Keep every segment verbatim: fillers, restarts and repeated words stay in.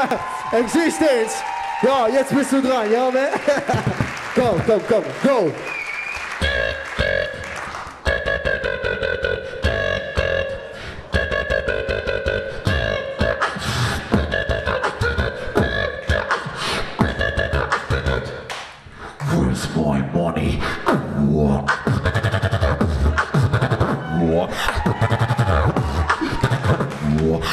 ExystenZ. Ja, jetzt bist du dran, ja, ne? Komm, komm, komm, go. Where's my money? What? What? What?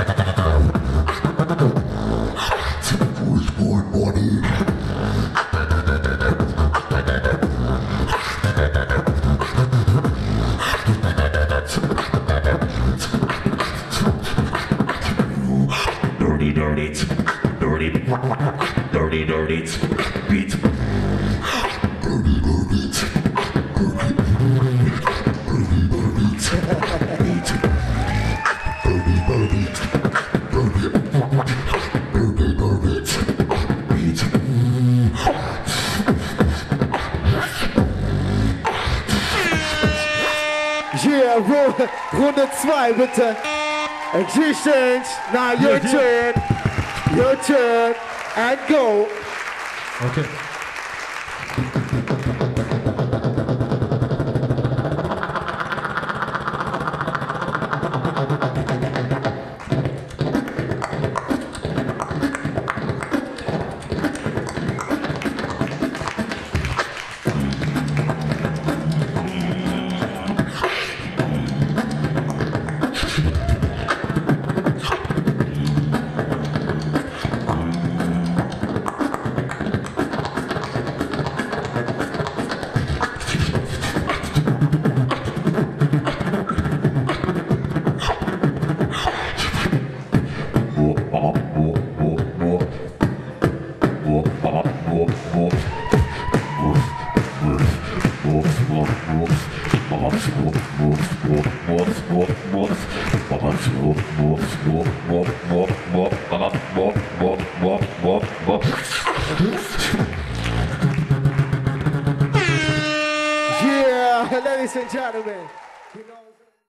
Where's my money? Dirty, dirty, dirty, dirty, dirty, beat. Dirty, dirty, dirty, dirty, dirty, beat. Dirty, dirty, dirty, dirty, dirty, beat. Yeah, Runde zwei, bitte. ExystenZ, now your turn, your turn, and go. Okay. Yeah, ladies and gentlemen. You know